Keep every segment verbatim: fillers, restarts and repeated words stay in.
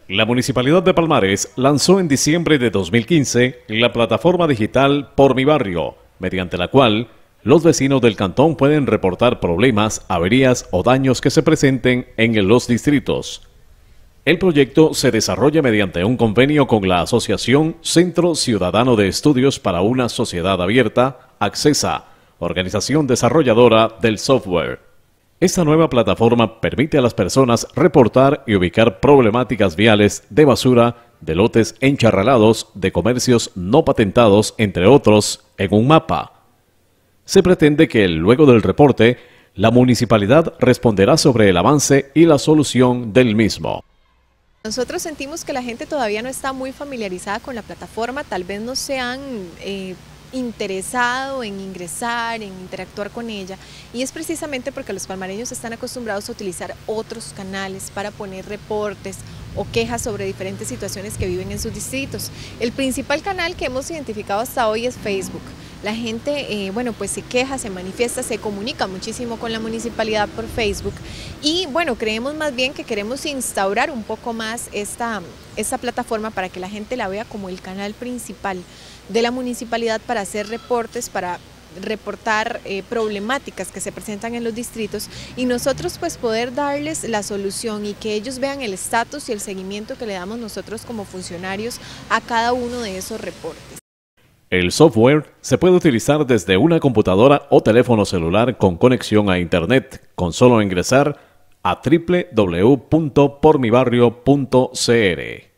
La Municipalidad de Palmares lanzó en diciembre de dos mil quince la plataforma digital Por Mi Barrio, mediante la cual los vecinos del cantón pueden reportar problemas, averías o daños que se presenten en los distritos. El proyecto se desarrolla mediante un convenio con la Asociación Centro Ciudadano de Estudios para una Sociedad Abierta, ACCESA, organización desarrolladora del software. Esta nueva plataforma permite a las personas reportar y ubicar problemáticas viales de basura, de lotes encharralados, de comercios no patentados, entre otros, en un mapa. Se pretende que luego del reporte, la municipalidad responderá sobre el avance y la solución del mismo. Nosotros sentimos que la gente todavía no está muy familiarizada con la plataforma, tal vez no se han eh, interesado en ingresar, en interactuar con ella, y es precisamente porque los palmareños están acostumbrados a utilizar otros canales para poner reportes o quejas sobre diferentes situaciones que viven en sus distritos. El principal canal que hemos identificado hasta hoy es Facebook. La gente, eh, bueno, pues se queja, se manifiesta, se comunica muchísimo con la municipalidad por Facebook y, bueno, creemos más bien que queremos instaurar un poco más esta, esta plataforma para que la gente la vea como el canal principal de la municipalidad para hacer reportes, para reportar eh, problemáticas que se presentan en los distritos y nosotros pues poder darles la solución y que ellos vean el estatus y el seguimiento que le damos nosotros como funcionarios a cada uno de esos reportes. El software se puede utilizar desde una computadora o teléfono celular con conexión a internet, con solo ingresar a doble u doble u doble u punto por mi barrio punto c r.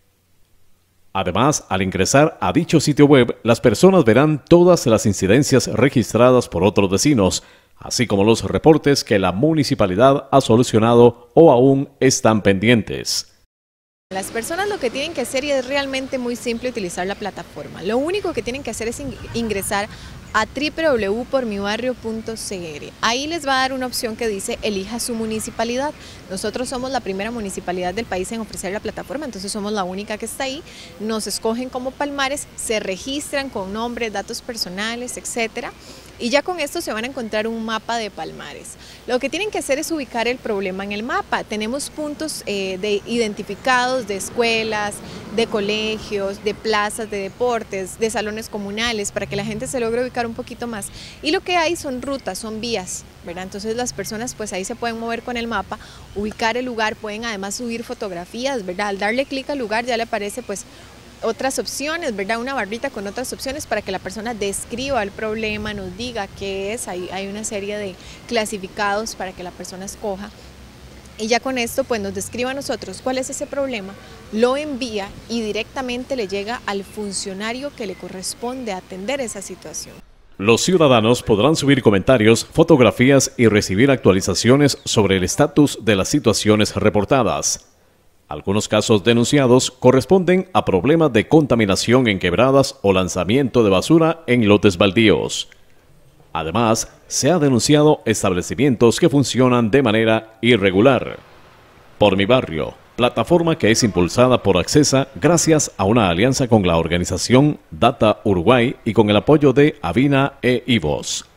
Además, al ingresar a dicho sitio web, las personas verán todas las incidencias registradas por otros vecinos, así como los reportes que la municipalidad ha solucionado o aún están pendientes. Las personas lo que tienen que hacer, y es realmente muy simple utilizar la plataforma, lo único que tienen que hacer es ingresar a doble u doble u doble u punto por mi barrio punto c r. Ahí les va a dar una opción que dice elija su municipalidad. Nosotros somos la primera municipalidad del país en ofrecer la plataforma, entonces somos la única que está ahí. Nos escogen como Palmares, se registran con nombre, datos personales, etcétera. Y ya con esto se van a encontrar un mapa de Palmares. Lo que tienen que hacer es ubicar el problema en el mapa. Tenemos puntos eh, de identificados de escuelas, de colegios, de plazas de deportes, de salones comunales, para que la gente se logre ubicar un poquito más. Y lo que hay son rutas, son vías, ¿verdad? Entonces las personas pues ahí se pueden mover con el mapa, ubicar el lugar, pueden además subir fotografías, ¿verdad? Al darle clic al lugar ya le aparece pues otras opciones, ¿verdad? Una barrita con otras opciones para que la persona describa el problema, nos diga qué es, hay, hay una serie de clasificados para que la persona escoja. Y ya con esto pues nos describa a nosotros cuál es ese problema, lo envía y directamente le llega al funcionario que le corresponde atender esa situación. Los ciudadanos podrán subir comentarios, fotografías y recibir actualizaciones sobre el estatus de las situaciones reportadas. Algunos casos denunciados corresponden a problemas de contaminación en quebradas o lanzamiento de basura en lotes baldíos. Además, se ha denunciado establecimientos que funcionan de manera irregular. Por Mi Barrio, plataforma que es impulsada por ACCESA gracias a una alianza con la organización Data Uruguay y con el apoyo de Avina e Ivos.